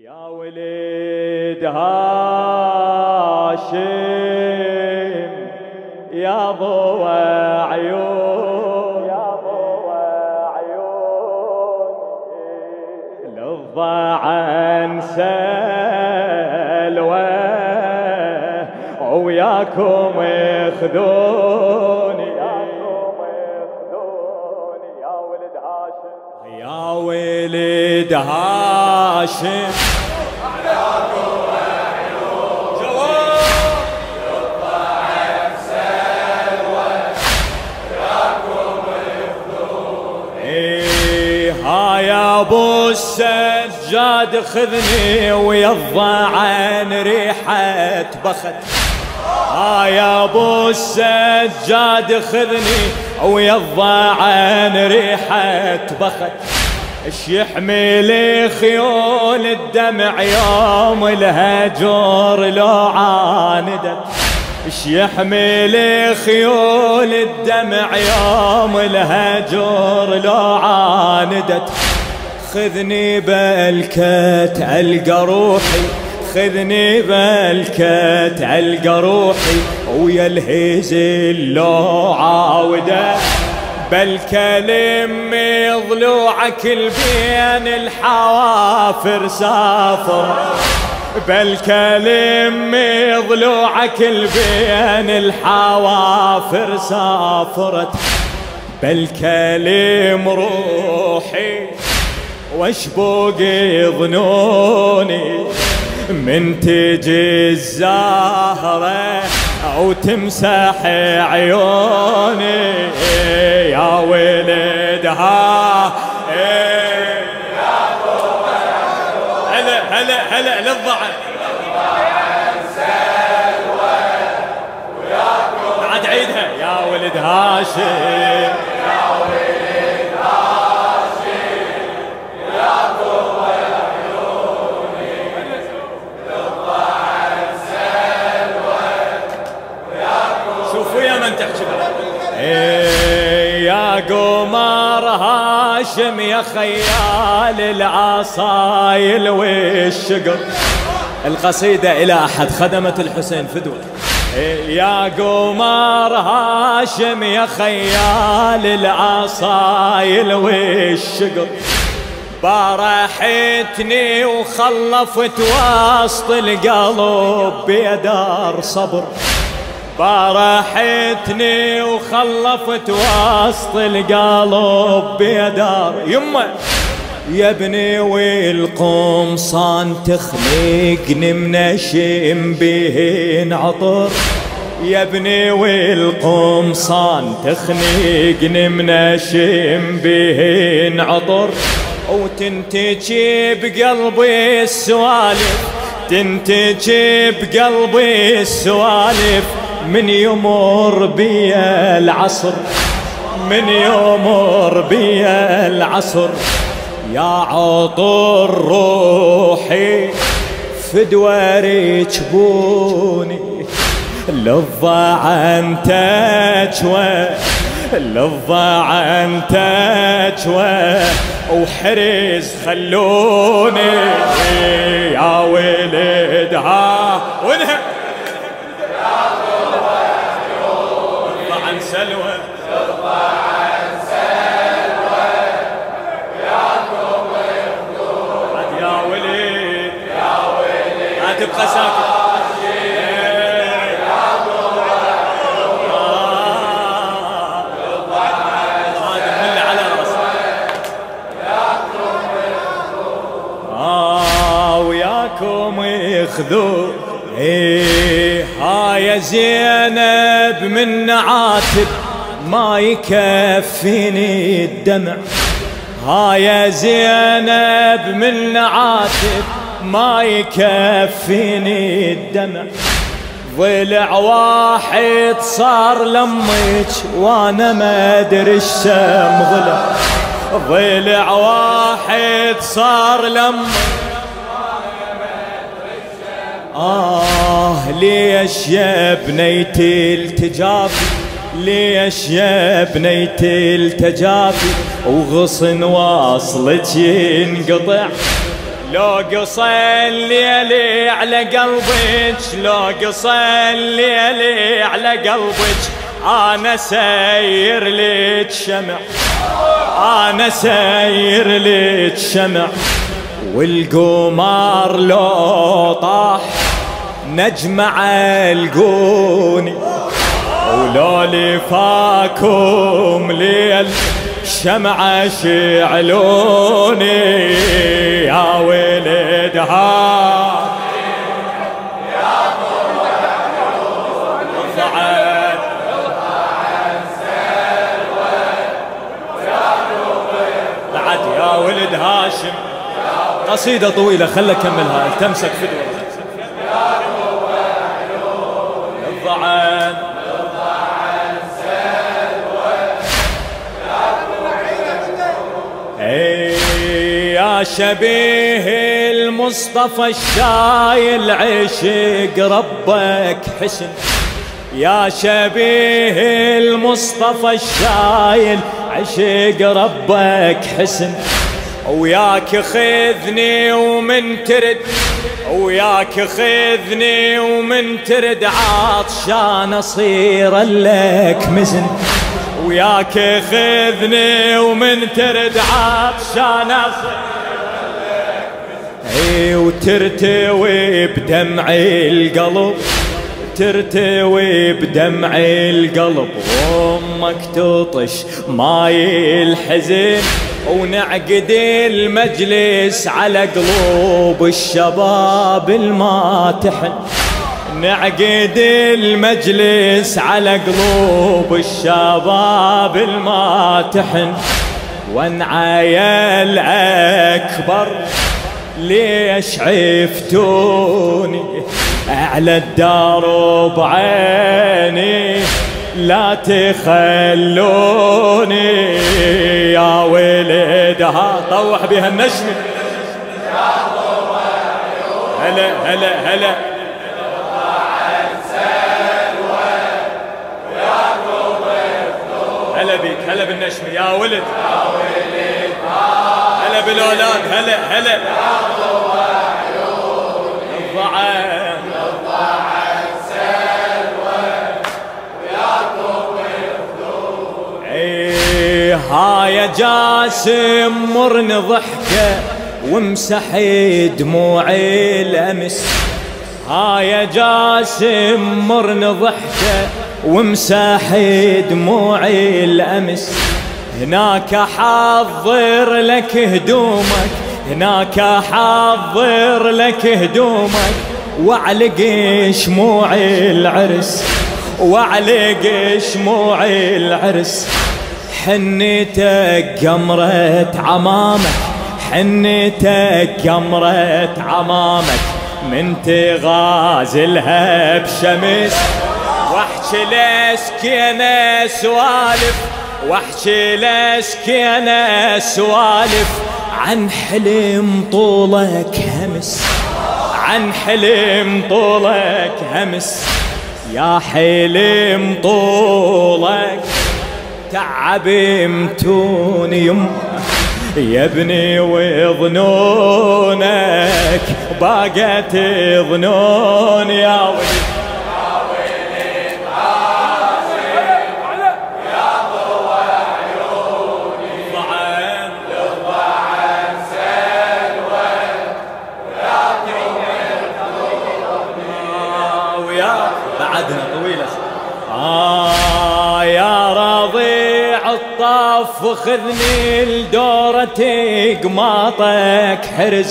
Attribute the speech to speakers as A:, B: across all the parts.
A: يا ولد هاشم يا ضوء عيون للضاعن سلوى وياكم اخذوني يا ولد هاشم يا ولد هاشم يا ابو السجاد خذني ويا الضاعن ريحة بخت يا ابو السجاد خذني ويا الضاعن ريحة بخت اش يحمل خيول الدمع يوم الهجر لو عاندت اش يحمل خيول الدمع يوم الهجر لو عاندت خذني بالكت علق روحي خذني بالكت علق روحي ويا الهزل لو عاودت بالكلم ضلوعك البين الحوافر سافر بالكلم ضلوعك البين الحوافر سافرت بالكلم روحي واشبوق ظنوني من تجي الزهرة أو تمسح عيوني يا ولدها هلا للضعن بعد عيدها يا ولد هاشم يا ولد هاشم يا ضوء عيوني للضعن سلوى شوفوا يا من تحكي يا قمر هاشم يا خيال العصايل والشقر القصيدة إلى أحد خدمة الحسين فدوة يا قمر هاشم يا خيال العصايل والشقر بارحتني وخلفت وسط القلب بيدار صبر بارحتني وخلفت وسط القلب بيدار يمه يا ابني والقمصان تخنقني منشم بهن عطر يا ابني والقمصان تخنقني منشم بهن عطر وتنتجي بقلبي السوالف تنتجي بقلبي السوالف من يمر بي العصر من يمر بي العصر يا عطر روحي فدوى ركبوني للضاعن تجوى للضاعن تجوى وحرز خلوني يا ولدها ونها الضاعن سلوى الضاعن سلوى وياكم ياخذون يا ولد لا تبقى ساكت ياخذون هاي زينب من عاتب ما يكفيني الدمع هاي زينب من عاتب ما يكفيني الدمع ضلع واحد صار لمك وانا ما ادري الشم ضلع ضلع واحد صار لمك ليش يا بنيتي التجافي ليش يا بنيتي التجافي وغصن واصلك ينقطع لو قصى الليل على قلبك، لو قصى الليل على قلبك، أنا سير لك شمع، أنا سير لك شمع. والقمر لو طاح نجم علقوني، ولو لفاكم ليل شمعة شعلوني. يا ولد هاد يا ضعت بعد يا ولد هاشم. قصيدة طويلة خلنا كملها التمسك فدوة. الضعن يا شبيه المصطفى الشايل عشق ربك حسن، يا شبيه المصطفى الشايل عشق ربك حسن. وياك خذني ومن ترد، وياك خذني ومن ترد عطشان اصير لك مزن، وياك خذني ومن ترد عطشان اصير لك مزن. وترتوي بدمعي القلب، ترتوي بدمعي القلب، وامك تطش ماي الحزن، ونعقد المجلس على قلوب الشباب الماتحن، نعقد المجلس على قلوب الشباب الماتحن. وانعيل أكبر ليش عفتوني على الدار بعيني، لا تخلوني. يا ولدها طوح بها النجم، هلا هلا هلا هلا بيك، هلا بالنجم يا ولد، هلا بالاولاد، هلا هلا الضعن هاي جاسم مرن ضحكه ومسحي دموعي الامس، هاي جاسم مرن ضحكه ومسحي دموعي الامس. هناك حضر لك هدومك، هناك حضر لك هدومك، وعلق شموع العرس، وعلق شموع العرس. حنيتك قمرة عمامك، حنيتك قمرة عمامك، من تغازلها بشمس. واحكي لسكينة سوالف، واحكي لسكينة سوالف، عن حلم طولك همس، عن حلم طولك همس. يا حلم طولك تعب متوني يا ابني، وظنونك باقت ظنون. يا ولد يا ضوء عيوني، الضعن للضعن سلوى، ويا بعدها طويلة. يا رضيع الطف خذني لدورتي قماطك حرز.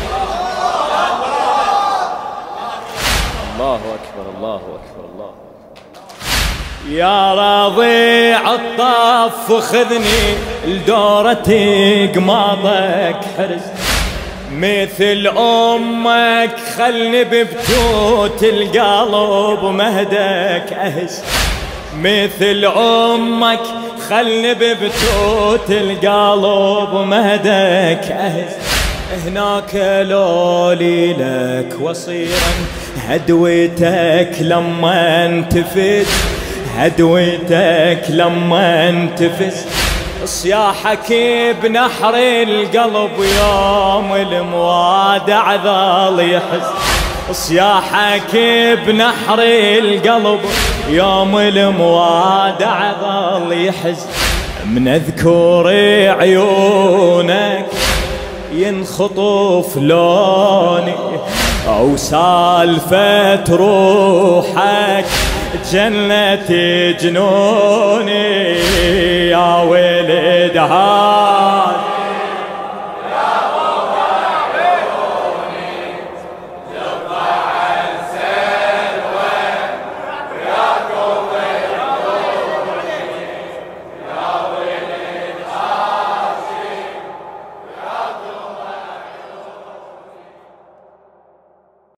A: الله أكبر الله أكبر الله. يا رضيع الطف خذني لدورتي قماطك حرز، مثل أمك خلني ببتوت القلب مهدك أهز، مثل أمك خلني ببتوت القلب مهدك أهز. هناك لولي لك وصيرا هدويتك لما انتفت، هدويتك لما انتفت. صياحك بنحر القلب يوم الموادع ظل يحز. صياحك بنحر القلب يوم الموادع ظل يحز. من اذكر عيونك ينخطف لوني او سالفة روحك جنة جنوني. يا ولد